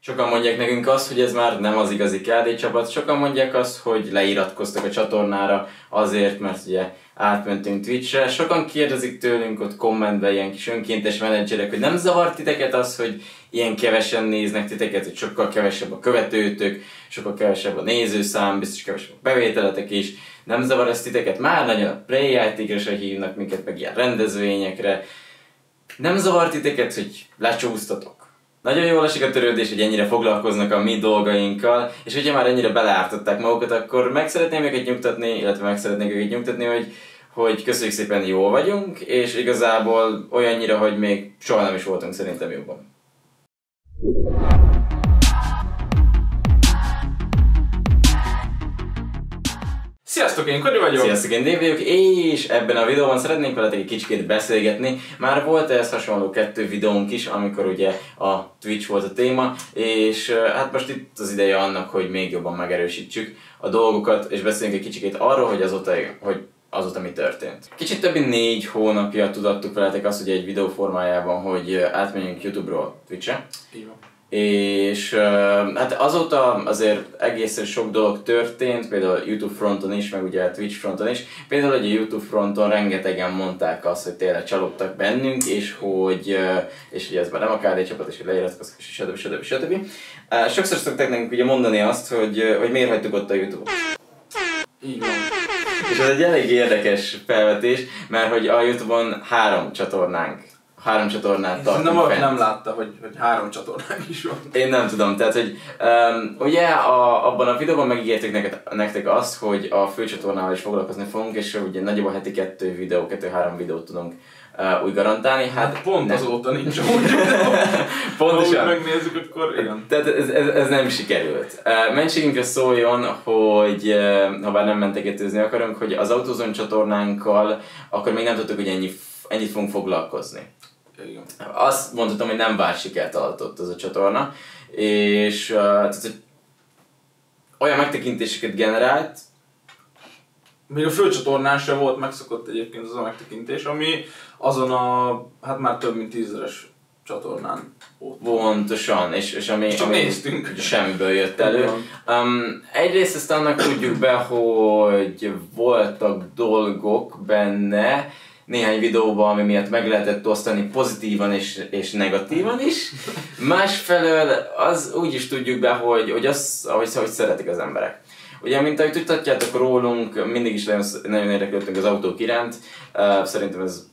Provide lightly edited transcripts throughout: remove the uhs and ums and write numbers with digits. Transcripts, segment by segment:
Sokan mondják nekünk azt, hogy ez már nem az igazi KD csapat, sokan mondják azt, hogy leiratkoztak a csatornára azért, mert ugye átmentünk Twitchre. Sokan kérdezik tőlünk ott kommentben ilyen kis önkéntes menedzserek, hogy nem zavart titeket az, hogy ilyen kevesen néznek titeket, hogy sokkal kevesebb a követőtök, sokkal kevesebb a nézőszám, biztos kevesebb a bevételetek is. Nem zavar ez titeket? Már nagyon a Play játékra se hívnak minket, meg ilyen rendezvényekre. Nem zavar titeket, hogy lecsúsztatok? Nagyon jól esik a törődés, hogy ennyire foglalkoznak a mi dolgainkkal, és hogyha már ennyire beleártották magukat, akkor meg szeretném őket nyugtatni, illetve meg szeretnék őket nyugtatni, hogy köszönjük szépen, jól vagyunk, és igazából olyannyira, hogy még soha nem is voltunk szerintem jobban. Sziasztok, én Kodi vagyok! Sziasztok, én Dave vagyok, és ebben a videóban szeretnénk veletek egy kicsikét beszélgetni. Már volt ehhez hasonló 2 videónk is, amikor ugye a Twitch volt a téma, és hát most itt az ideje annak, hogy még jobban megerősítsük a dolgokat, és beszéljünk egy kicsikét arról, hogy azóta mi történt. Kicsit több mint 4 hónapja tudattuk veletek azt, hogy egy videó formájában, hogy átmenjünk YouTube-ról Twitch-re. És hát azóta azért egészen sok dolog történt, például YouTube fronton is, meg ugye a Twitch fronton is. Például hogy a YouTube fronton rengetegen mondták azt, hogy tényleg csalódtak bennünk, és hogy ez már nem a KD csapat, és hogy leiratkoztak, és stb. Sokszor szokták nekünk ugye mondani azt, hogy miért hagytuk ott a YouTube-ot. Így van. És ez egy elég érdekes felvetés, mert hogy a YouTube-on 3 csatornát tartunk fent. Nem látta, hogy 3 csatornánk is van. Én nem tudom, tehát hogy ugye abban a videóban megígértük nektek azt, hogy a főcsatornával is foglalkozni fogunk, és ugye nagyjából heti 2-3 videót tudunk úgy garantálni. Hát pont nem. azóta nincs amúgy videó. Pontosan. Ha úgy megnézzük, akkor igen. Tehát ez nem sikerült. Mentségünkre szóljon, hogy ha bár nem mentegetőzni akarunk, hogy az Autozone csatornánkkal akkor még nem tudtuk, hogy ennyit fogunk foglalkozni. Igen. Azt mondhatom, hogy nem várt sikert alatt az a csatorna, és tehát, olyan megtekintéseket generált. Még a főcsatornán sem volt megszokott egyébként az a megtekintés, ami azon a, hát már több mint 10.000-es csatornán volt. Pontosan, és ami néztünk. Semmiből jött elő. Egyrészt ezt annak tudjuk be, hogy voltak dolgok benne, néhány videóban, ami miatt meg lehetett osztani pozitívan és negatívan is. Másfelől az úgy is tudjuk be, hogy szeretik az emberek. Ugye, mint ahogy tudhatjátok rólunk, mindig is nagyon érdeklődtünk az autók iránt. Szerintem ez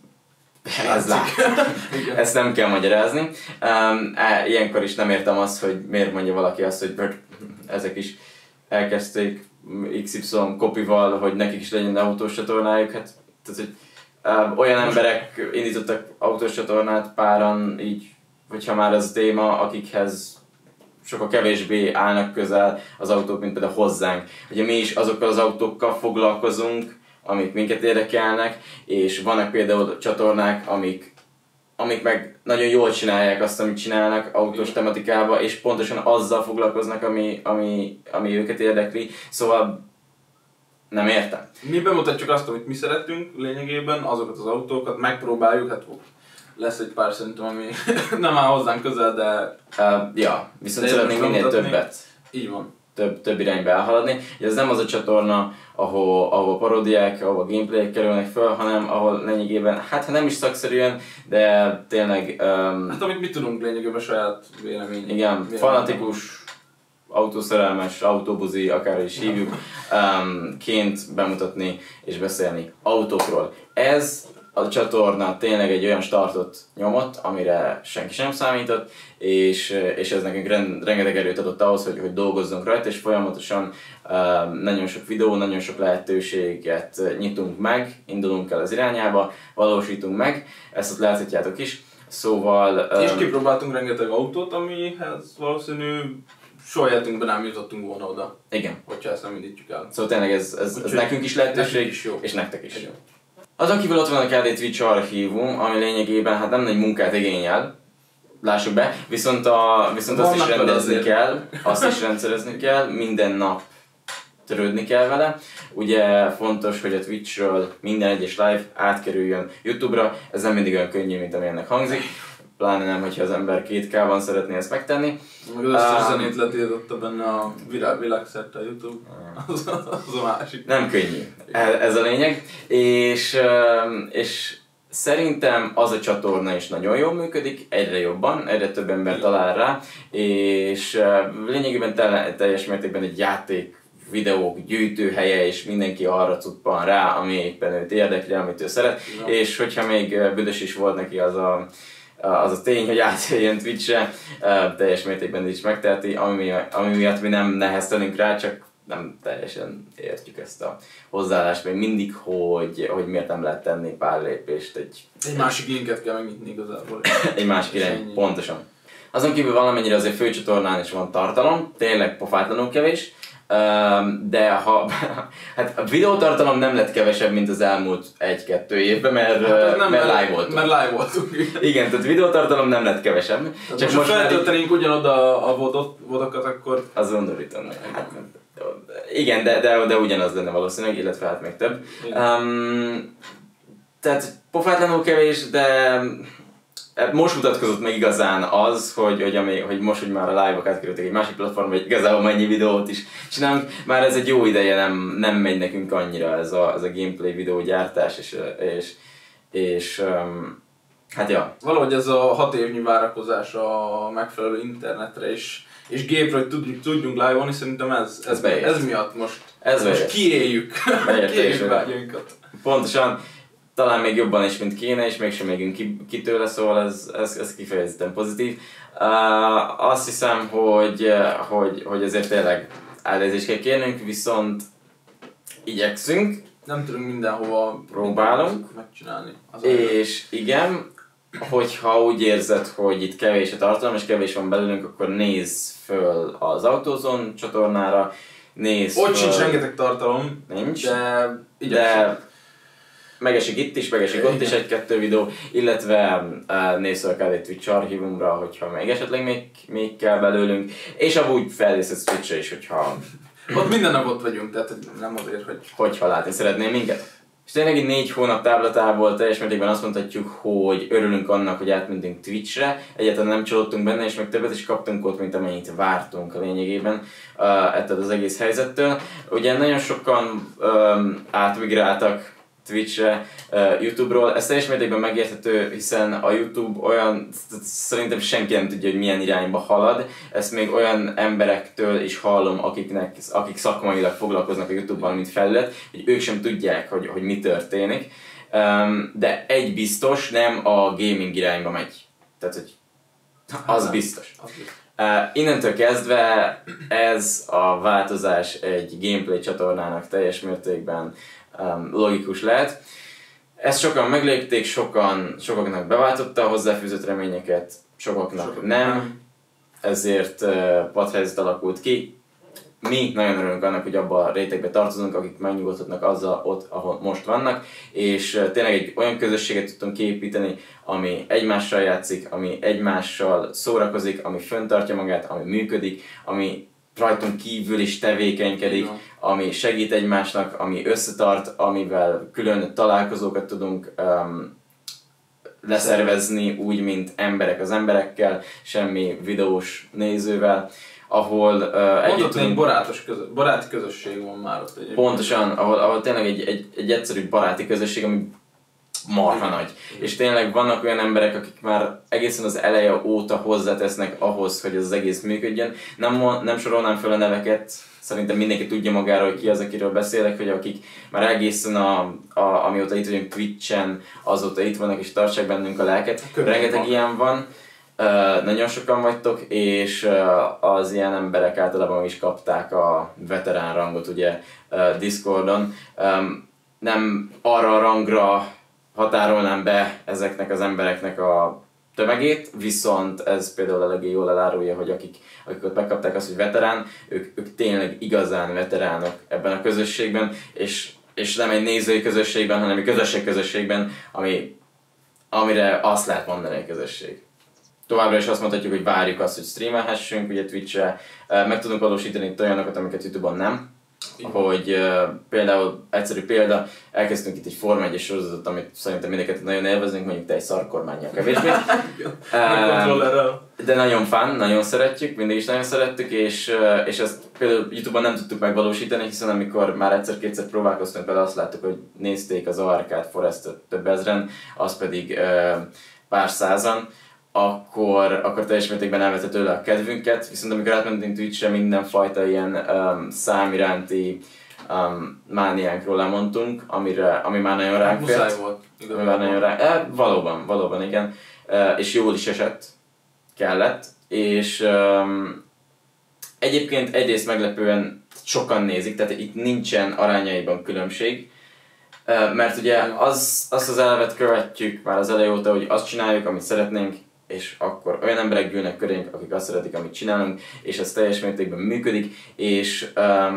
ezt nem kell magyarázni. Ilyenkor is nem értem azt, hogy miért mondja valaki azt, hogy ezek is elkezdték XY kopival, hogy nekik is legyen autós csatornájuk. Hát, tehát, hogy olyan emberek indítottak autós csatornát páran, így, hogyha már ez a téma, akikhez sokkal kevésbé állnak közel az autók, mint például hozzánk. Ugye mi is azokkal az autókkal foglalkozunk, amik minket érdekelnek, és vannak például csatornák, amik meg nagyon jól csinálják azt, amit csinálnak autós tematikába, és pontosan azzal foglalkoznak, ami őket érdekli. Szóval nem értem. Mi bemutatjuk azt, amit mi szeretünk lényegében, azokat az autókat, megpróbáljuk, hát lesz egy pár szerintem, ami nem áll hozzánk közel, de... viszont szeretnénk minél többet. Így van. Több irányba elhaladni. Ez nem az a csatorna, ahol paródiák, ahol gameplayek kerülnek föl, hanem ahol lényegében, hát ha nem is szakszerűen, de tényleg... Hát amit mi tudunk lényegében saját vélemény. Igen, fanatikus, autószerelmes, autóbuzi, akár is hívjuk, ként bemutatni és beszélni autókról. Ez a csatorna tényleg egy olyan startot nyomott, amire senki sem számított, és ez nekünk rengeteg erőt adott ahhoz, hogy dolgozzunk rajta, és folyamatosan nagyon sok videó, nagyon sok lehetőséget nyitunk meg, indulunk el az irányába, valósítunk meg, ezt ott láthatjátok is. Szóval... És kipróbáltunk rengeteg autót, amihez valószínű soha életünkben nem jutottunk volna oda. Igen. Hogyha ezt nem indítjuk el. Szóval tényleg ez nekünk is lehetőség, is jó. És nektek is. Azon kívül ott van a KD Twitch archívum, ami lényegében hát nem nagy munkát igényel, lássuk be, viszont azt is rendezni kell, azt is rendszerezni kell, minden nap törődni kell vele. Ugye fontos, hogy a Twitchről minden egyes live átkerüljön YouTube-ra, ez nem mindig olyan könnyű, mint amilyennek hangzik. pláne nem, hogyha az ember 2K-ban szeretné ezt megtenni. Meg az összes zenét letiltotta benne a világszerte a YouTube, az a másik. Nem könnyű, ez a lényeg, és szerintem az a csatorna is nagyon jól működik, egyre jobban, egyre több ember talál rá, és lényegében teljes mértékben egy játék videók gyűjtőhelye, és mindenki arra cuppan rá, ami éppen őt érdekli, amit ő szeret, és hogyha még büdös is volt neki az a tény, hogy átjöjjön Twitch-re, teljes mértékben is megteheti, ami miatt mi nem neheztelünk rá, csak nem teljesen értjük ezt a hozzáállást még mindig, hogy miért nem lehet tenni pár lépést egy másik linket kell megnyitni igazából. Egy másik irány, pontosan. Azon kívül valamennyire azért főcsatornán is van tartalom, tényleg pofátlanul kevés, de hát a videótartalom nem lett kevesebb, mint az elmúlt 1-2 évben, mert live voltunk. Mert live voltunk. Igen, tehát videótartalom nem lett kevesebb. Csak most feltöltenénk ugyanoda a vodokat, akkor... Az undorító. Hát, igen, de ugyanaz lenne valószínűleg, illetve hát még több. Tehát pofátlanul kevés, de most mutatkozott meg igazán az, hogy most, hogy már a live-ok átkerültek egy másik platformra, hogy igazából mennyi videót is csinálunk, már ez egy jó ideje nem megy nekünk annyira ez a gameplay videógyártás, és hát ja. Valahogy ez a 6 évnyi várakozás a megfelelő internetre és gépre, hogy tudjunk live-olni, szerintem ez miatt most kiéljük vágyainkat. Pontosan. Talán még jobban is, mint kéne, és mégsem megyünk ki tőle, szóval ez kifejezetten pozitív. Azt hiszem, hogy ezért tényleg elnézést kell kérnünk, viszont igyekszünk. Nem tudunk mindenhova próbálunk megcsinálni. És igen, hogyha úgy érzed, hogy itt kevés a tartalom, és kevés van belőlünk, akkor nézz föl az Autozone csatornára, ott sincs rengeteg tartalom, nincs, de megesik itt is, megesik ott is 1-2 videó, illetve nézz a KD Twitch archívumra, hogyha még esetleg még kell belőlünk, és amúgy felnézhetsz Twitchre is, hogyha... Ott minden nap ott vagyunk, tehát nem azért, hogy... Hogyha látni szeretnél minket. És tényleg egy 4 hónap távlatából teljes mértékben azt mondhatjuk, hogy örülünk annak, hogy átmentünk Twitchre, egyáltalán nem csalódtunk benne, és meg többet is kaptunk ott, mint amennyit vártunk a lényegében ettől az egész helyzettől. Ugye nagyon sokan átmigráltak Twitchre, YouTube-ról. Ez teljes mértékben megérthető, hiszen a YouTube olyan, szerintem senki nem tudja, hogy milyen irányba halad. Ezt még olyan emberektől is hallom, akik szakmailag foglalkoznak a YouTube-val, mint felület, hogy ők sem tudják, hogy mi történik. De egy biztos, nem a gaming irányba megy. Tehát, hogy az biztos. Innentől kezdve ez a változás egy gameplay csatornának teljes mértékben logikus lehet. Ezt sokan meglépték, sokaknak beváltotta a hozzáfűzött reményeket, sokaknak nem, ezért padhelyzet alakult ki. Mi nagyon örülünk annak, hogy abba a rétegbe tartozunk, akik megnyugodhatnak azzal ott, ahol most vannak, és tényleg egy olyan közösséget tudtunk kiépíteni, ami egymással játszik, ami egymással szórakozik, ami fenntartja magát, ami működik, ami rajtunk kívül is tevékenykedik, ami segít egymásnak, ami összetart, amivel külön találkozókat tudunk leszervezni, úgy, mint emberek az emberekkel, semmi videós nézővel, ahol együtt tudunk... baráti közösség van már ott egyébként. Pontosan, ahol tényleg egy egyszerű baráti közösség, ami marha nagy. És tényleg vannak olyan emberek, akik már egészen az eleje óta hozzátesznek ahhoz, hogy ez az egész működjön. Nem sorolnám fel a neveket, szerintem mindenki tudja magáról, hogy ki az, akiről beszélek, hogy akik már egészen amióta itt vagyunk Twitch-en, azóta itt vannak és tartsák bennünk a lelket. Rengeteg ilyen van. Nagyon sokan vagytok, és az ilyen emberek általában is kapták a veterán rangot ugye Discordon. Nem arra a rangra határolnám be ezeknek az embereknek a tömegét, viszont ez például eléggé jól elárulja, hogy akik ott megkapták azt, hogy veterán, ők tényleg igazán veteránok ebben a közösségben, és nem egy nézői közösségben, hanem egy közösségben, amire azt lehet mondani a közösség. Továbbra is azt mondhatjuk, hogy várjuk azt, hogy streamelhessünk ugye Twitch-re, meg tudunk valósítani olyanokat, amiket YouTube-on nem. hogy például, egyszerű példa, elkezdtünk itt egy Forma 1-es sorozatot, amit szerintem mindenket nagyon élvezünk, mondjuk te egy szarkormánnyal kevésbé. De nagyon fun, nagyon szeretjük, mindig is nagyon szerettük, és ezt például YouTube-on nem tudtuk megvalósítani, hiszen amikor már egyszer-kétszer próbálkoztunk vele, azt láttuk, hogy nézték az Arcade Forest-t több ezren, az pedig pár százan, akkor teljes mértékben elvette tőle a kedvünket, viszont amikor átmentünk Twitch-re, mindenfajta ilyen szám iránti mániánkról lemondtunk, ami már nagyon ránk fért. Muszáj volt. Valóban igen. És jól is esett, kellett, és egyébként egyrészt meglepően sokan nézik, tehát itt nincsen arányaiban különbség, mert ugye azt az elvet követjük már az eleje óta, hogy azt csináljuk, amit szeretnénk, és akkor olyan emberek gyűlnek körénk, akik azt szeretik, amit csinálunk, és ez teljes mértékben működik, és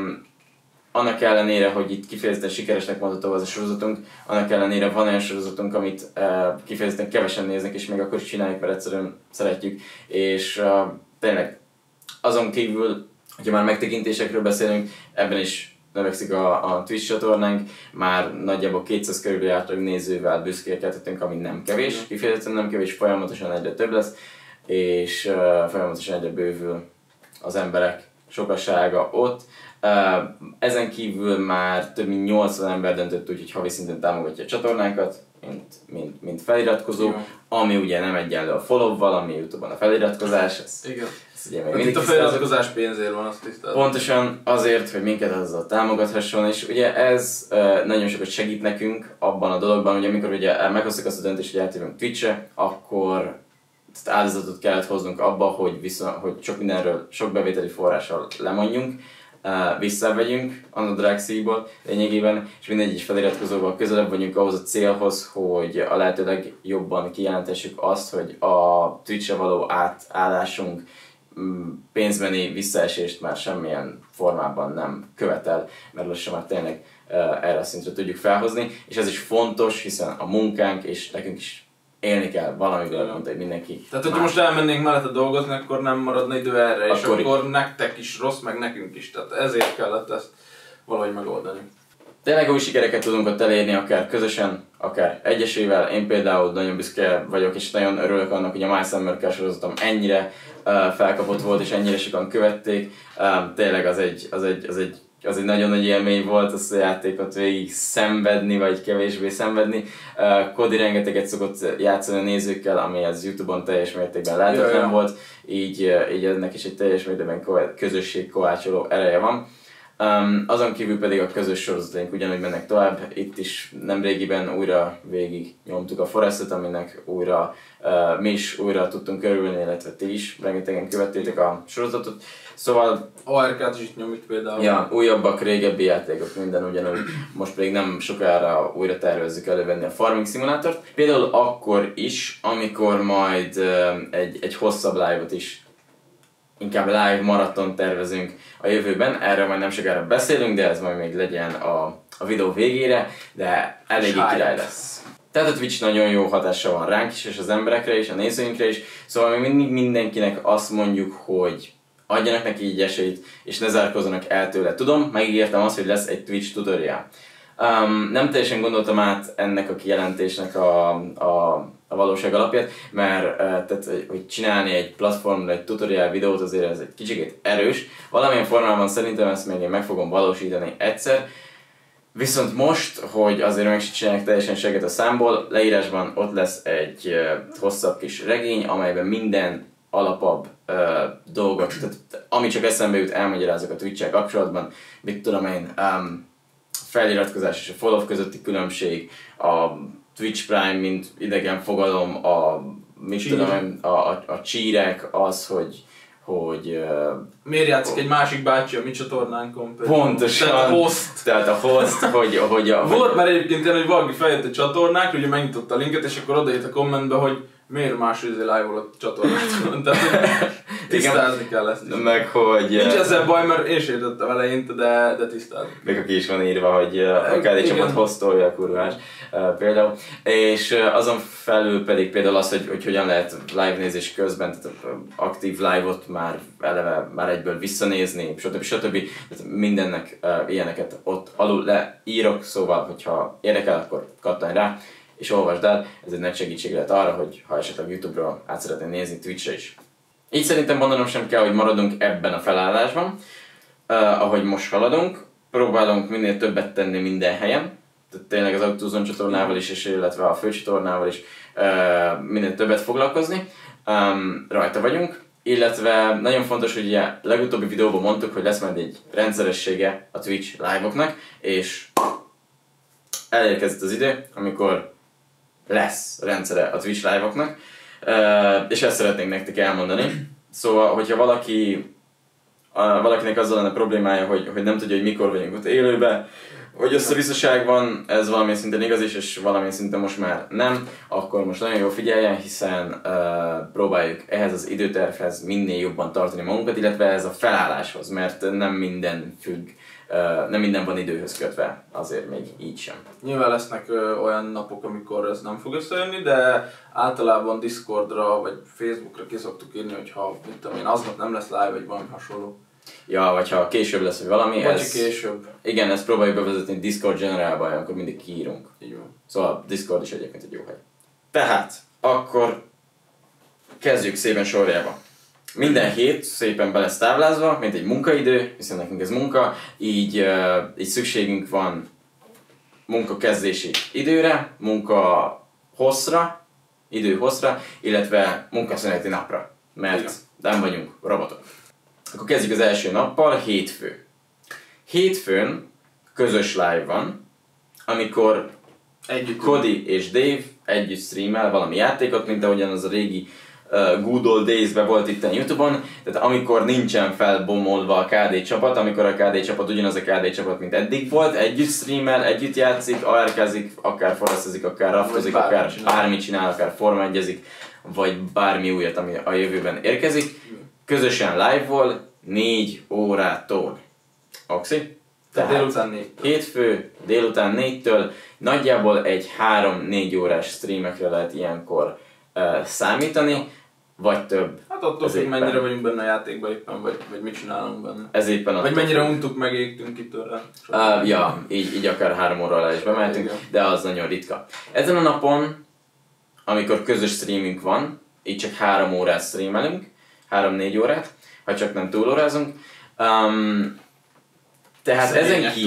annak ellenére, hogy itt kifejezetten sikeresnek mondható az a sorozatunk, annak ellenére van olyan sorozatunk, amit kifejezetten kevesen néznek, és még akkor is csináljuk, mert egyszerűen szeretjük, és tényleg azon kívül, hogyha már megtekintésekről beszélünk, ebben is növekszik a Twitch csatornánk, már nagyjából 200 körüli átlag nézővel büszkélkedhetünk, ami nem kevés, kifejezetten nem kevés, folyamatosan egyre több lesz, és folyamatosan egyre bővül az emberek sokasága ott. Ezen kívül már több mint 80 ember döntött úgy, hogy havi szinten támogatja a csatornánkat, mint feliratkozó, ami ugye nem egyenlő a follow-val, ami YouTube-on a feliratkozás. Igen. Itt a feliratkozás pénzért van, azt tisztázom. Pontosan azért, hogy minket azzal támogathasson, és ugye ez nagyon sokat segít nekünk abban a dologban, hogy amikor ugye meghoztuk azt a döntést, hogy eltérünk Twitch-re, akkor áldozatot kellett hoznunk abba, hogy sok mindenről, sok bevételi forrással lemondjunk, visszavegyünk a Draxiból lényegében, és mindegyik feliratkozóval közelebb vagyunk ahhoz a célhoz, hogy a lehető legjobban kijelentessük azt, hogy a Twitch-re való átállásunk pénzbeni visszaesést már semmilyen formában nem követel, mert lassan már tényleg erre a szintre tudjuk felhozni, és ez is fontos, hiszen a munkánk és nekünk is élni kell valamiből, mondta, hogy mindenki. Tehát, hogyha most elmennénk mellette dolgozni, akkor nem maradna idő erre, és akkor nektek is rossz, meg nekünk is. Tehát ezért kellett ezt valahogy megoldani. Tényleg új sikereket tudunk ott elérni, akár közösen, akár egyesével. Én például nagyon büszke vagyok, és nagyon örülök annak, hogy a My Summer Car sorozatom ennyire felkapott volt, és ennyire sokan követték. Tényleg az egy nagyon nagy élmény volt azt a játékot végig szenvedni, vagy kevésbé szenvedni. Cody rengeteget szokott játszani a nézőkkel, ami az YouTube-on teljes mértékben lehetetlen volt, így ennek is egy teljes mértékben közösségkovácsoló ereje van. Azon kívül pedig a közös sorozataink ugyanúgy mennek tovább. Itt is nemrégiben újra végig nyomtuk a Forestet, aminek mi is újra tudtunk örülni, illetve ti is rengetegen követtétek a sorozatot. Szóval ARK-t is itt nyomjuk például. Ja, újabbak, régebbi játékok, minden ugyanúgy. Most pedig nem sokára újra tervezzük elővenni a Farming Simulátort. Például akkor is, amikor majd egy hosszabb live-ot is, inkább live maraton tervezünk a jövőben, erről majd nem sokára beszélünk, de ez majd még legyen a videó végére, de eléggé király lesz. Tehát a Twitch nagyon jó hatással van ránk is, és az emberekre is, a nézőinkre is, szóval mi mindig mindenkinek azt mondjuk, hogy adjanak neki így esélyt, és ne zárkozzanak el tőle. Tudom, megígértem azt, hogy lesz egy Twitch tutorial. Nem teljesen gondoltam át ennek a kijelentésnek a valóság alapját, mert tehát, hogy csinálni egy platformra egy tutorial videót azért ez egy kicsit erős. Valamilyen formában szerintem ezt még én meg fogom valósítani egyszer. Viszont most, hogy azért meg csinálják teljesen seget a számból, leírásban ott lesz egy hosszabb kis regény, amelyben minden alapabb dolgot, tehát ami csak eszembe jut, elmagyarázok a Twitch-el kapcsolatban. Mit tudom én, feliratkozás és a follow közötti különbség, a Twitch Prime, mint idegen fogalom, a csírek, az, hogy miért játszik egy másik bácsi a mi csatornánkon? Pontosan. Tehát a host, hogy volt már egyébként ilyen, hogy valaki feljött a csatornákra, ugye megnyitotta a linket, és akkor odaírt a kommentbe, hogy miért más live-olott csatornát? Tehát tisztázni kell ezt is. Meg hogy... Nincs ezzel baj, mert én sem értettem eleinte, de tisztázni. Meg aki is van írva, hogy a KD csapat hostolja a kurvás például. És azon felül pedig például az, hogy hogyan lehet live nézés közben, tehát aktív live-ot már eleve már egyből visszanézni, stb. Tehát mindennek ilyeneket ott alul leírok, szóval hogyha érdekel, akkor kattanj rá és olvasd el, ez egy nagy segítség lehet arra, hogy ha esetleg YouTube-ra át szeretnél nézni, Twitch-re is. Így szerintem mondanom sem kell, hogy maradunk ebben a felállásban, ahogy most haladunk. Próbálunk minél többet tenni minden helyen, tehát tényleg az Autozone csatornával is, és illetve a főcsatornával is minél többet foglalkozni. Rajta vagyunk, illetve nagyon fontos, hogy ugye legutóbbi videóban mondtuk, hogy lesz majd egy rendszeressége a Twitch live-oknak, és elérkezett az idő, amikor lesz rendszere a Twitch live-oknak, és ezt szeretnénk nektek elmondani. Szóval, hogyha valakinek azzal lenne problémája, hogy nem tudja, hogy mikor vagyunk ott élőben, hogy összevisszaság van, ez valamilyen szinten igaz is, és valamilyen szinten most már nem, akkor most nagyon jól figyeljen, hiszen próbáljuk ehhez az időtervhez minél jobban tartani magunkat, illetve ez a felálláshoz, mert nem minden függ, nem minden van időhöz kötve, azért még így sem. Nyilván lesznek olyan napok, amikor ez nem fog összejönni, de általában Discordra vagy Facebookra ki szoktuk írni, hogyha mit tudom én, aznap nem lesz live, vagy valami hasonló. Ja, vagy ha később lesz, vagy valami. Vagy később. Igen, ezt próbáljuk bevezetni Discord generálba, amikor mindig kiírunk. Így van. Szóval Discord is egyébként egy jó hely. Tehát, akkor kezdjük szépen sorjába. Minden hét szépen be lesz táblázva, mint egy munkaidő, hiszen nekünk ez munka, így szükségünk van munkakezdési időre, munka hosszra, idő hosszra, illetve munkaszüneti napra, mert nem vagyunk robotok. Akkor kezdjük az első nappal, hétfő. Hétfőn közös live van, amikor Cody és Dave együtt streamel valami játékot, mint ahogyan az a régi Good Old Days-ben volt itt a YouTube-on, tehát amikor nincsen felbomolva a KD csapat, amikor a KD csapat ugyanaz a KD csapat, mint eddig volt, együtt streamel, együtt játszik, ARK-zik, akár forrasztozik, akár raftozik, akár bármit csinál, akár Forma 1-ezik, vagy bármi újat, ami a jövőben érkezik. Közösen live-vol 4 órától. Oxi? Tehát délután 4-től. Hétfő délután 4-től nagyjából egy 3-4 órás streamekre lehet ilyenkor számítani, vagy több. Hát attól függ, mennyire vagyunk benne a játékban éppen, vagy mit csinálunk benne. Ez éppen vagy mennyire untuk, megégtünk ki tőle. Ja, így akár 3 óra alá is bemeltünk, de az nagyon ritka. Ezen a napon, amikor közös streamünk van, így csak 3 órát streamelünk, 3-4 órát, ha csak nem túlórázunk. Tehát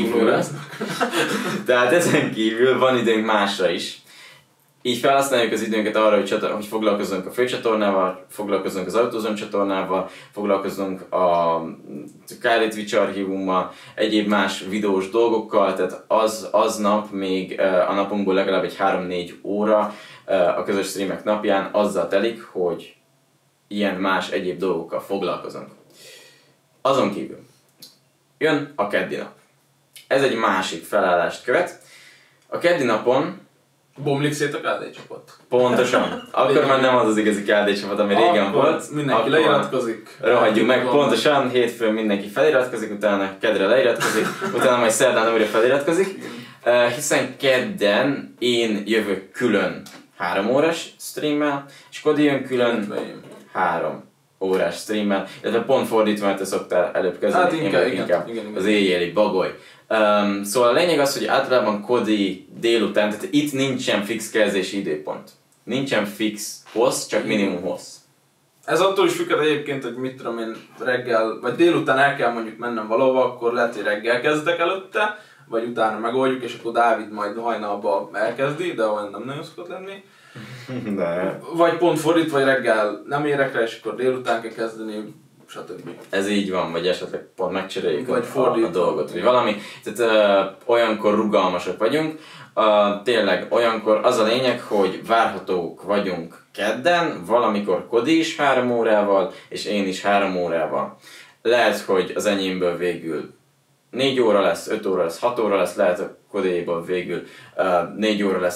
ezen kívül van időnk másra is. Így felhasználjuk az időnket arra, hogy foglalkozunk a főcsatornával, foglalkozunk az Autozone csatornával, foglalkozunk a KD Twitch archívummal, egyéb más videós dolgokkal, tehát aznap még a napunkból legalább egy 3-4 óra a közös streamek napján azzal telik, hogy ilyen más egyéb dolgokkal foglalkozunk. Azon kívül jön a keddi nap. Ez egy másik felállást követ. A keddi napon bomlik szét a KD csapat. Pontosan. Akkor már nem az az igazi KD csapat, ami régen volt. Mindenki leiratkozik. Rohadjuk meg. Pontosan, hétfőn mindenki feliratkozik, utána kedre leiratkozik, utána majd szerdán újra feliratkozik. Hiszen kedden én jövök külön 3 órás streammel, és Cody jön külön 3 órás streammel, illetve pont fordítva, mert te szoktál előbb kezdeni, hát inkább az éjjeli bagoly. Szóval a lényeg az, hogy általában Cody délután, tehát itt nincsen fix kezdési időpont. Nincsen fix hossz, csak minimum hossz. Ez attól is függ egyébként, hogy mit tudom én reggel, vagy délután el kell mondjuk mennem valahova, akkor lehet, hogy reggel kezdek előtte, vagy utána megoldjuk, és akkor Dávid majd hajnalban elkezdi, de olyan nem nagyon szokott lenni. De. Vagy pont fordít, vagy reggel nem érek rá, és akkor délután kell kezdeni, stb. Ez így van, vagy esetleg pont megcseréljük a dolgot, vagy valami. Tehát olyankor rugalmasak vagyunk. Tényleg olyankor az a lényeg, hogy várhatók vagyunk kedden, valamikor Cody is 3 órával, és én is 3 órával. Lehet, hogy az enyémből végül 4 óra lesz, 5 óra lesz, 6 óra lesz, lehet a Codyból végül 4 óra lesz, vagy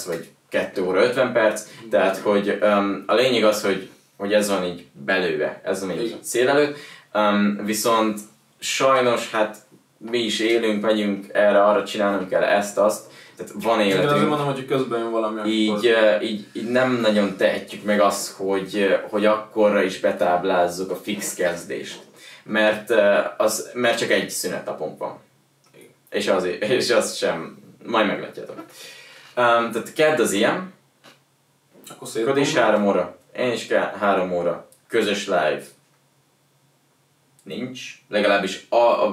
2 óra 50 perc, tehát hogy a lényeg az, hogy ez van így belőle, ez van így szél előtt, viszont sajnos hát mi is élünk, megyünk erre, arra csinálnunk kell ezt-azt, tehát van életünk. Azért mondom, hogy közben jön valami, így nem nagyon tehetjük meg azt, hogy akkorra is betáblázzuk a fix kezdést. Mert csak egy szünetnapunk van. És az sem, majd meglátjátok. Tehát kedd az ilyen, akkor is 3 óra, én is kell 3 óra, közös live. Nincs, legalábbis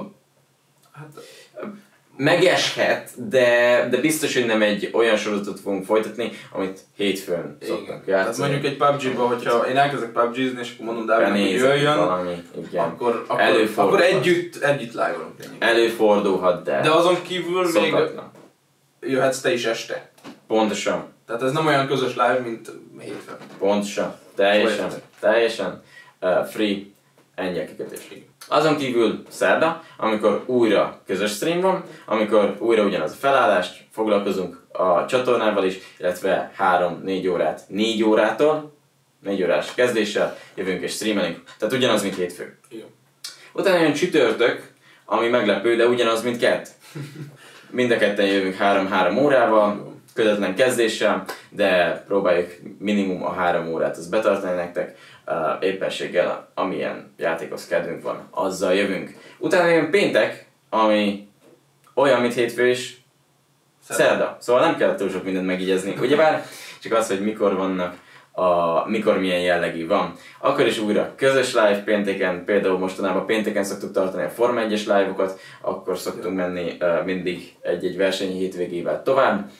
megeshet, de biztos, hogy nem egy olyan sorozatot fogunk folytatni, amit hétfőn szoktak játszani. Tehát mondjuk egy PUBG-ba, hogyha én elkezdek PUBG-zni, és akkor mondom Dávidnak, hogy jöjjön, akkor együtt live-olunk. Előfordulhat, de azon kívül még jöhetsz te is este. Pontosan. Tehát ez nem olyan közös live, mint hétfőn. Pontosan. Teljesen free ennyi-kikötés. Azon kívül szerda, amikor újra közös stream van, amikor újra ugyanaz a felállást, foglalkozunk a csatornával is, illetve 3-4 órát, 4 órától, 4 órás kezdéssel jövünk és streamelünk. Tehát ugyanaz, mint hétfő. Igen. Utána jön csütörtök, ami meglepő, de ugyanaz, mint kedd. Mind a ketten jövünk 3-3 órával, közvetlen kezdéssel, de próbáljuk minimum a 3 órát azt betartani nektek. Éppenséggel, amilyen játékos kedvünk van, azzal jövünk. Utána jön péntek, ami olyan, mint hétfő is, szerda. Szóval nem kell túl sok mindent megígyezni, ugyebár csak az, hogy mikor vannak, mikor milyen jellegű van. Akkor is újra közös live pénteken, például mostanában pénteken szoktuk tartani a Forma 1-es live-okat, akkor szoktunk menni mindig egy-egy versenyi hétvégével tovább.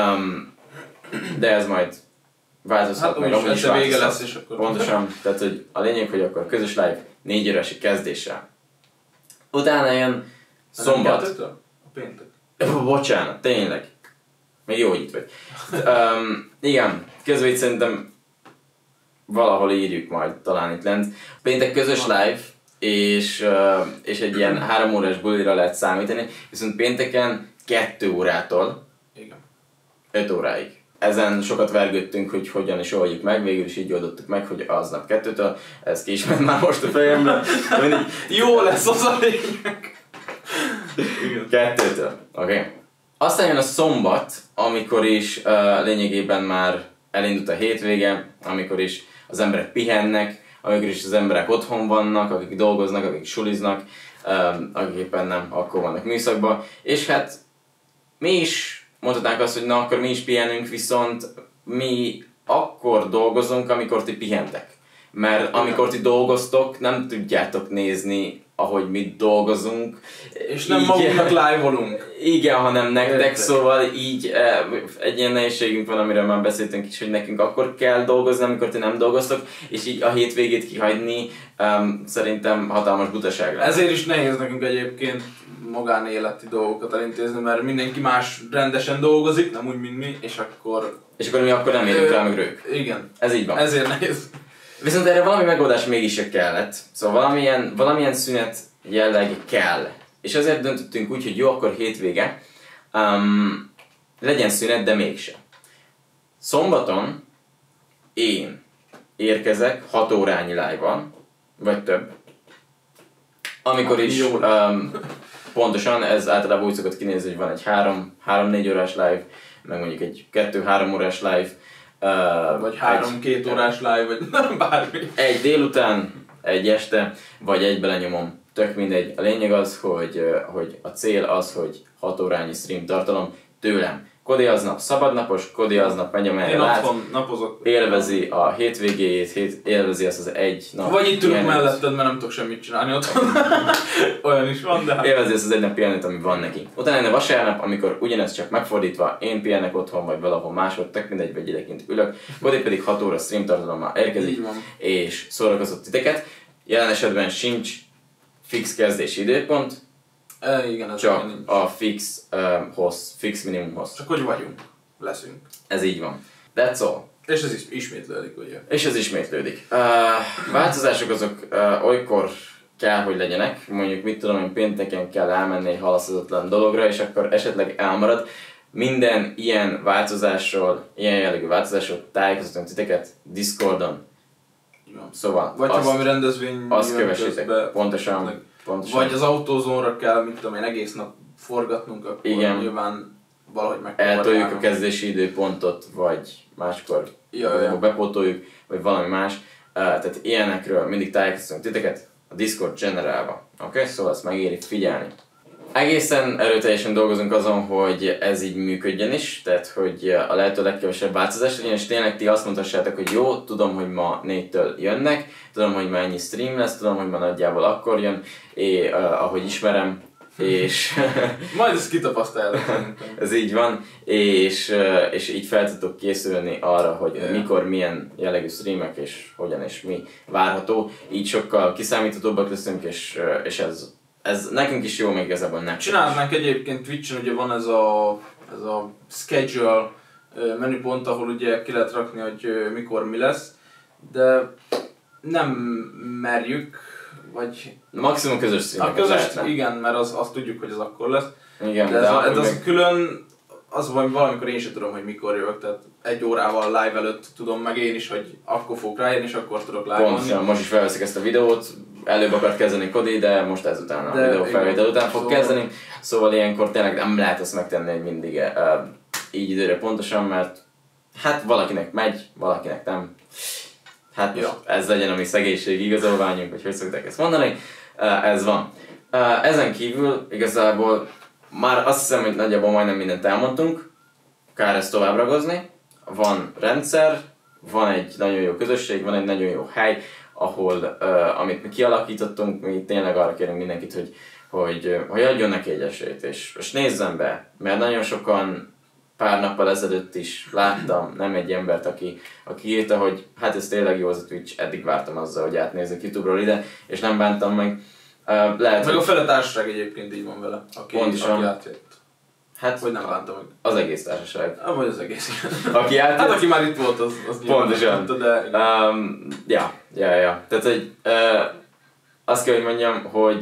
De ez majd változhat, hát meg amúgy is vége lesz, és akkor... Pontosan, tehát hogy a lényeg, hogy akkor közös live 4 órás kezdéssel. Utána jön szombat. A péntek. Bocsánat, tényleg. Még jó, hogy itt vagy. Igen, közben itt szerintem valahol írjuk majd, talán itt lent. Péntek közös live, és egy ilyen 3 órás bulira lehet számítani, viszont pénteken 2 órától 5 óráig. Ezen sokat vergődtünk, hogy hogyan is oldjuk meg, végül is így oldottuk meg, hogy aznap 2-től, ez ki is ment már most a fejemre. Jó lesz az a lényeg. 2-től, oké. Aztán jön a szombat, amikor is lényegében már elindult a hétvége, amikor is az emberek pihennek, amikor is az emberek otthon vannak, akik dolgoznak, akik suliznak, akik éppen nem, akkor vannak műszakban. És hát mi is mondhatnánk azt, hogy na akkor mi is pihenünk, viszont mi akkor dolgozunk, amikor ti pihentek. Mert amikor ti dolgoztok, nem tudjátok nézni, ahogy mi dolgozunk. És nem magunknak live-olunk. Igen, hanem nektek, szóval így egy ilyen nehézségünk van, amiről már beszéltünk is, hogy nekünk akkor kell dolgozni, amikor ti nem dolgoztok, és így a hétvégét kihagyni szerintem hatalmas butaság lenne. Ezért is nehéz nekünk egyébként magánéleti dolgokat elintézni, mert mindenki más rendesen dolgozik, nem úgy, mint mi, és akkor mi akkor nem érünk rá, meg ők. Igen. Ez így van. Ezért nehéz. Viszont erre valami megoldás mégis kellett. Szóval valamilyen szünet jelleg kell. És azért döntöttünk úgy, hogy jó, akkor hétvége legyen szünet, de mégse. Szombaton én érkezek 6 órányi live-ban, vagy több. Amikor is pontosan, ez általában úgy szokott kinézni, hogy van egy 3-4 órás live, meg mondjuk egy 2-3 órás live. Vagy 3-2 órás live, vagy bármi. Egy délután, egy este, vagy egy belenyomom. Tök mindegy. A lényeg az, hogy a cél az, hogy 6 órányi stream tartalom tőlem. Kodi aznap szabadnapos, Kodi aznap megy, amelyre lát, élvezi a hétvégéjét, élvezi azt az egy nap. Vagy itt ülök melletted, mert nem tudok semmit csinálni otthon. Olyan is van, de hát... Élvezi azt az egy nap pihenőt, ami van neki. Utána jön a vasárnap, amikor ugyanez csak megfordítva, én pihenek otthon, vagy valahol máshol, tök mindegy, vagy idekint ülök. Kodi pedig 6 óra stream tartalommal érkezik, és szórakozott titeket. Jelen esetben sincs fix kezdési időpont, igen, ez csak a fix minimumhoz. Csak hogy vagyunk, leszünk. Ez így van. That's all. És ez ismétlődik, ugye? És ez ismétlődik. Változások azok olykor kell, hogy legyenek. Mondjuk mit tudom, hogy pénteken kell elmenni egy halaszthatatlan dologra, és akkor esetleg elmarad. minden ilyen változásról, ilyen jellegű változásról tájékoztatunk titeket Discordon. Igen. Szóval Vagy ha valami rendezvény azt jön kövessétek, közbe, pontosan. vagy az autózónra kell, mit tudom én, egész nap forgatnunk, akkor igen. nyilván valahogy meg eltoljuk a kezdési időpontot, vagy máskor bepótoljuk, vagy valami más. Tehát ilyenekről mindig tájékoztatunk titeket a Discord generálba. Oké? Szóval ezt megéri figyelni. Egészen erőteljesen dolgozunk azon, hogy ez így működjön is, tehát hogy a lehető legkevesebb változás legyen, és tényleg ti azt mondhassátok, hogy jó, tudom, hogy ma 4-től jönnek, tudom, hogy ma ennyi stream lesz, tudom, hogy ma nagyjából akkor jön, ahogy ismerem, és majd ezt kitapasztaljátok. ez így van, és így fel tudtok készülni arra, hogy mikor, milyen jellegű streamek, és hogyan és mi várható. Így sokkal kiszámíthatóbbak leszünk, és ez nekünk is jó, még igazából nem. Csinálnánk egyébként Twitch-en, ugye van ez a schedule menüpont, ahol ugye ki lehet rakni, hogy mikor mi lesz, de nem merjük, vagy... Maximum közös streameket lehetne. Igen, mert azt tudjuk, hogy az akkor lesz. Igen, de az külön, az valamikor én sem tudom, hogy mikor jövök, tehát 1 órával live előtt tudom meg én is, hogy akkor fogok rájönni, és akkor tudok live-olni. Pontosan, most is felveszik ezt a videót, előbb akart kezdeni Cody, de most ezután a videó felvétel után fog kezdeni, szóval ilyenkor tényleg nem lehet ezt megtenni, hogy mindig így időre pontosan, mert hát valakinek megy, valakinek nem. Hát most ez legyen a mi szegénység igazolványunk, vagy hogy szokták ezt mondani, ez van. Ezen kívül igazából már azt hiszem, hogy nagyjából majdnem mindent elmondtunk, kár ezt tovább ragozni. Van rendszer, van egy nagyon jó közösség, van egy nagyon jó hely, ahol, amit mi kialakítottunk, mi tényleg arra kérünk mindenkit, hogy adjon neki egy esélyt, és nézzen be, mert nagyon sokan pár nappal ezelőtt is láttam, nem egy embert, aki írta, hogy hát ez tényleg jó az a Twitch, eddig vártam azzal, hogy átnézzek YouTube-ról ide, és nem bántam meg. Lehet, meg a fele társaság egyébként így van vele, aki átjött. Hát, vagy nem bántam meg. Az egész társaság. Vagy az egész, igen. Aki átjött. Hát aki már itt volt, az pontosan. De... Tehát, hogy azt kell, hogy mondjam, hogy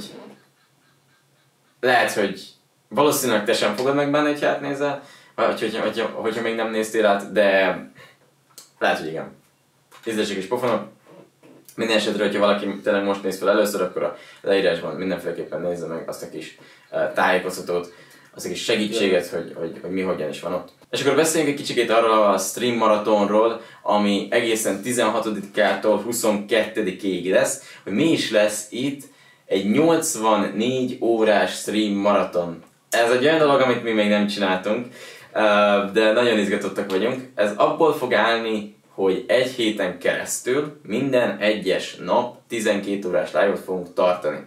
lehet, hogy valószínűleg te sem fogod megbánni, hogy átnézel, hogyha még nem néztél át, de lehet, hogy igen. Ízlések és pofonok. Minden esetre, hogyha valaki tényleg most néz fel először, akkor a leírásban mindenféleképpen nézze meg azt a kis tájékoztatót, azt a kis segítséget, hogy mi hogyan is van ott. És akkor beszéljünk egy kicsikét arról a stream maratonról, ami egészen 16-tól 22-ig lesz, hogy mi is lesz itt egy 84 órás stream maraton. Ez egy olyan dolog, amit mi még nem csináltunk, de nagyon izgatottak vagyunk. Ez abból fog állni, hogy egy héten keresztül minden egyes nap 12 órás live-ot fogunk tartani.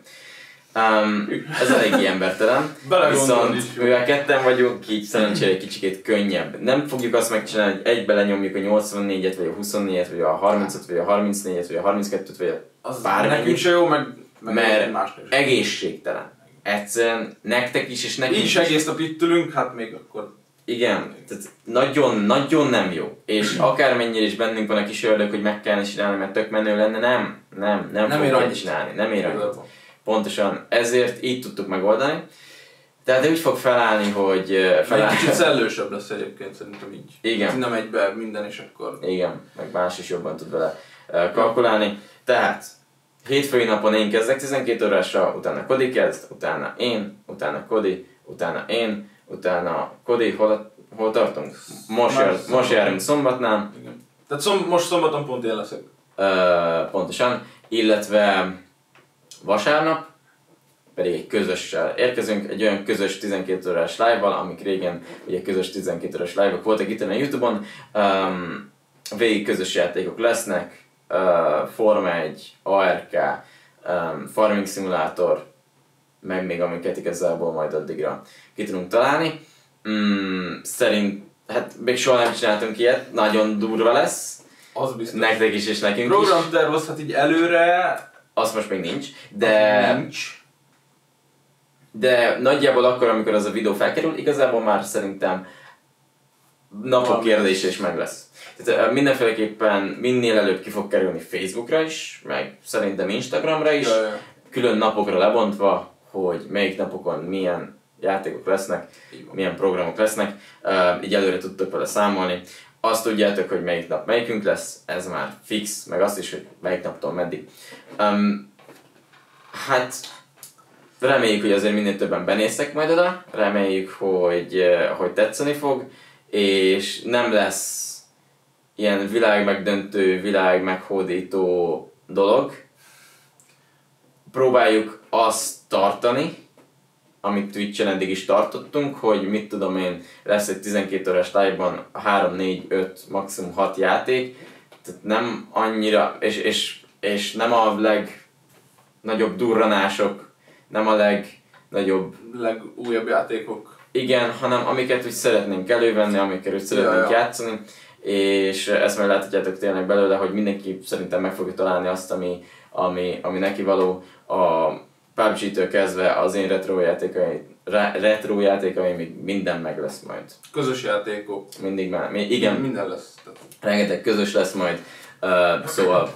Ez eléggé embertelen, viszont mivel ketten vagyunk, így szerencsére egy kicsikét könnyebb. Nem fogjuk azt megcsinálni, hogy egybe lenyomjuk a 84-et, vagy a 24-et, vagy a 30-at, vagy a 34-et, vagy a 32-et, vagy a bármennyit. Nekünk se jó, meg mert egészségtelen. Egyszerűen nektek is, és nekünk is. Így is egész nap itt ülünk, hát még akkor... Igen, tehát nagyon nem jó. És akármennyire is bennünk van a kis ördög, hogy meg kellene csinálni, mert tök menő lenne, nem fogjuk csinálni, nem ér annyit. Pontosan ezért így tudtuk megoldani. Tehát úgy fog felállni, hogy... Egy kicsit szellősebb lesz egyébként szerintem így. Igen. Nem egybe minden is akkor... Igen, meg más is jobban tud vele kalkulálni. Tehát hétfői napon én kezdek 12 órásra, utána Cody kezd, utána én, utána Cody, utána én, utána Cody, hol tartunk? Most járunk szombatnál. Igen. Tehát most szombaton pont én leszek. Pontosan, illetve vasárnap pedig egy közössel érkezünk, egy olyan közös 12 órás live-val, amik régen ugye közös 12 órás live-ok voltak itt a YouTube-on. Végig közös játékok lesznek, Forma 1, ARK, Farming Simulator, meg még amiket igazából majd addigra ki tudunk találni. Hát még soha nem csináltunk ilyet, nagyon durva lesz. Az biztos. Nektek is és nekünk is. Programterv az hát így előre... Az most még nincs, de nagyjából akkor, amikor az a videó felkerül, igazából már szerintem napok kérdése is meg lesz. Tehát mindenféleképpen minél előbb ki fog kerülni Facebookra is, meg szerintem Instagramra is, külön napokra lebontva, hogy melyik napokon milyen játékok lesznek, Így van. milyen programok lesznek, így előre tudtok vele számolni. Azt tudjátok, hogy melyik nap melyikünk lesz, ez már fix, meg azt is, hogy melyik naptól meddig. Hát reméljük, hogy azért minél többen benéztek majd oda, reméljük, hogy tetszeni fog, és nem lesz ilyen világmegdöntő, világmeghódító dolog. Próbáljuk azt tartani, amit Twitch-en eddig is tartottunk, hogy mit tudom én, lesz egy 12 órás live-ban 3, 4, 5, maximum 6 játék, tehát nem annyira, és nem a legnagyobb durranások, nem a legnagyobb... Legújabb játékok. Igen, hanem amiket úgy szeretnénk elővenni, amiket úgy szeretnénk játszani, és ezt majd láthatjátok tényleg belőle, hogy mindenki szerintem meg fogja találni azt, ami neki való. A PUBG-től kezdve az én retro játékai még minden meg lesz majd. Közös játékok. Mindig már, igen. Minden lesz. Rengeteg közös lesz majd, szóval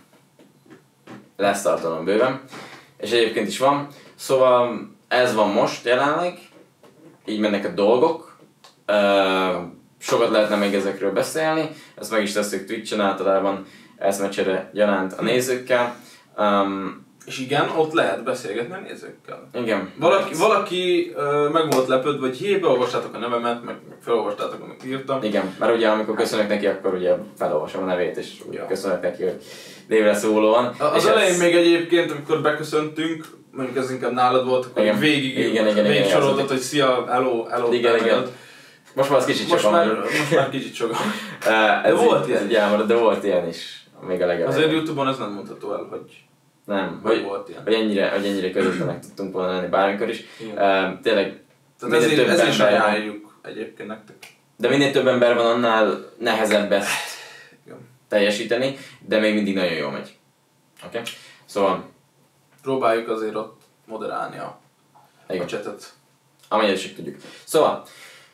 lesz tartalom bőven. És egyébként is van. Szóval ez van most jelenleg, így mennek a dolgok. Sokat lehetne még ezekről beszélni, ezt meg is tesszük Twitch-en általában, eszmecsere gyanánt a nézőkkel. És igen, ott lehet beszélgetni a nézőkkel. Igen. Valaki meg volt lepődve, hogy hé, beolvastátok a nevemet, meg felolvastátok, amit írtam. Igen, mert ugye amikor köszönök neki, akkor ugye felolvasom a nevét, és köszönök neki, hogy névre szólóan. Az elején még egyébként, amikor beköszöntünk, mondjuk ez inkább nálad volt, akkor igen. végig soroltad, hogy szia, hello. Igen. Most már az kicsit most már kicsit sokan. De volt ilyen is. De volt ilyen is, még a legelején. Azért Youtube-on ez nem mondható el, hogy nem, volt ilyen. Hogy ennyire közöttenek tudtunk volna lenni bármikor is. Tényleg tehát ezért is ajánljuk egyébként nektek. De minél több ember van, annál nehezebb ezt teljesíteni, de még mindig nagyon jól megy. Oké? Szóval... Próbáljuk azért ott moderálni a chatet. Amennyire is tudjuk. Szóval...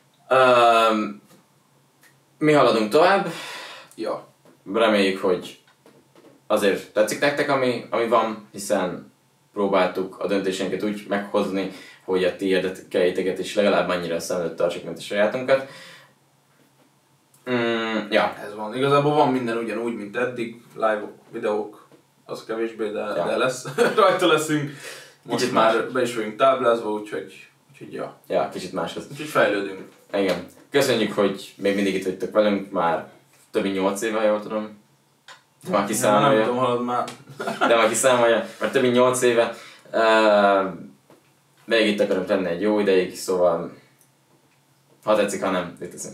mi haladunk tovább. Ja. Reméljük, hogy azért tetszik nektek, ami van, hiszen próbáltuk a döntéseinket úgy meghozni, hogy a ti érdekeiteket is legalább annyira szem előtt tartsuk, mint a sajátunkat. Ja. Ez van. Igazából van minden ugyanúgy, mint eddig. Live-ok, videók, az kevésbé, de lesz. Rajta leszünk. Most kicsit már be is vagyunk táblázva, úgyhogy ja. Ja, kicsit máshoz. Úgyhogy fejlődünk. Igen. Köszönjük, hogy még mindig itt vagytok velünk, már több mint 8 éve, jól tudom. De már kiszámolja. Nem tudom, halad már. De már kiszámolja, mert több mint 8 éve. Még itt akarunk lenni egy jó ideig, szóval ha tetszik, ha nem, létezünk.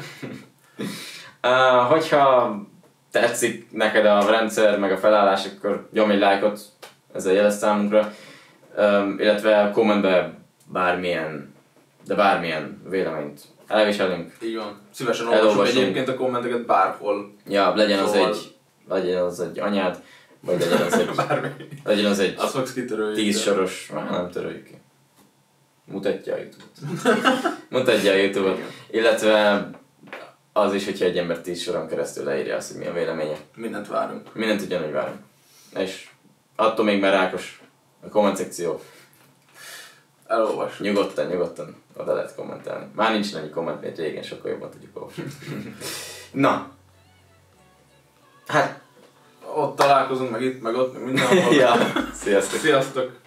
Hogyha tetszik neked a rendszer, meg a felállás, akkor nyomj egy lájkot, ezzel jelez számunkra. Illetve kommentbe bármilyen véleményt elviselünk. Így van. Szívesen olvasunk egyébként a kommenteket bárhol. Ja, legyen az egy anyád, vagy legyen az egy azt fogsz kitörölni. 10 soros, nem töröljük ki. Mutatja a YouTube-ot. Illetve az is, hogyha egy ember 10 soron keresztül leírja azt, hogy mi a véleménye. Mindent várunk. Mindent ugyanúgy várunk. És attól még már rákos a komment szekció. Elolvas. Nyugodtan oda lehet kommentelni. Már nincs annyi komment, mert régen sokkal jobban tudjuk olvasni. Na. Hát. Ott találkozunk, meg itt, meg ott, meg mindenhol. Ja. Sziasztok. Sziasztok.